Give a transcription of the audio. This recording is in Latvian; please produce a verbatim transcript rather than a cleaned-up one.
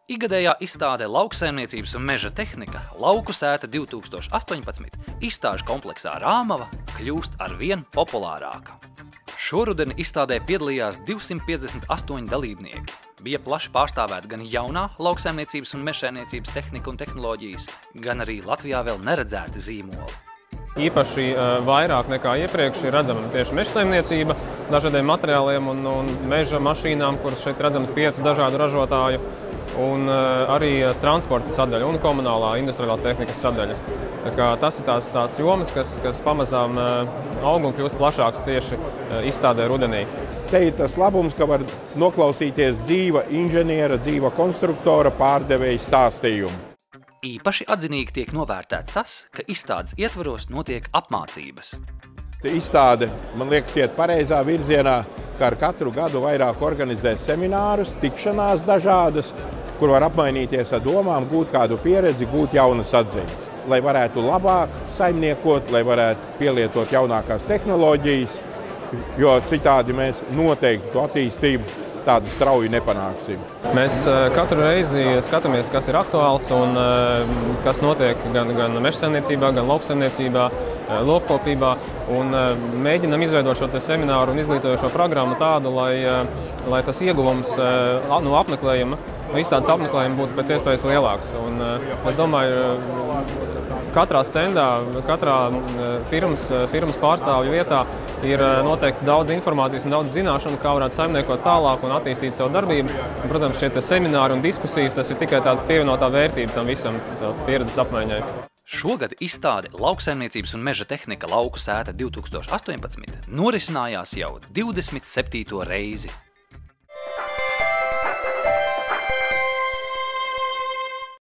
Igadējā izstādē Lauksaimniecības un meža tehnika Lauku sēta divi tūkstoši astoņpadsmit izstāžu kompleksā Rāmava kļūst arvien populārāka. Šoruden izstādē piedalījās divsimt piecdesmit astoņi dalībnieki. Bija plaši pārstāvēta gan jaunā lauksaimniecības un mežsaimniecības tehnika un tehnoloģijas, gan arī Latvijā vēl neredzēti zīmoli. Īpaši vairāk nekā iepriekš ir redzama tieši mežsaimniecība, dažādiem materiāliem un, un meža mašīnām, kuras šeit redzamas piecu dažādu ražotāju, un arī transporta sadaļa un komunālā industriālās tehnikas sadaļa. Tā kā tas ir tās, tās jomas, kas, kas pamazām aug un kļūst plašāks tieši izstādē rudenī. Te ir tas labums, ka var noklausīties dzīva inženiera, dzīva konstruktora pārdevēja stāstījumu. Īpaši atzinīgi tiek novērtēts tas, ka izstādes ietvaros notiek apmācības. Izstāde, man liekas, iet pareizā virzienā, ka ar katru gadu vairāk organizē seminārus, tikšanās dažādas, kur var apmainīties ar domām, gūt kādu pieredzi, gūt jaunas atziņas. Lai varētu labāk saimniekot, lai varētu pielietot jaunākās tehnoloģijas, jo citādi mēs noteikti to attīstību tādu strauju nepanāksim. Mēs katru reizi skatāmies, kas ir aktuāls un kas notiek gan, gan mežsaimniecībā, gan lauksaimniecībā, lopkopībā, un mēģinam izveidot šo te semināru un izglītojošo programmu tādu, lai, lai tas ieguvums no apmeklējuma, no izstādes apmeklējuma būtu pēc iespējas lielāks. Un es domāju, katrā stendā, katrā firmas, firmas pārstāvju vietā ir noteikti daudz informācijas un daudz zināšanu, kā varētu saimniekot tālāk un attīstīt savu darbību. Un, protams, šie semināri un diskusijas, tas ir tikai tāda pievienotā vērtība tam visam, pieredzes apmaiņai. Šogad izstāde Lauksaimniecības un meža tehnika Lauku sēta divi tūkstoši astoņpadsmit norisinājās jau divdesmit septīto reizi.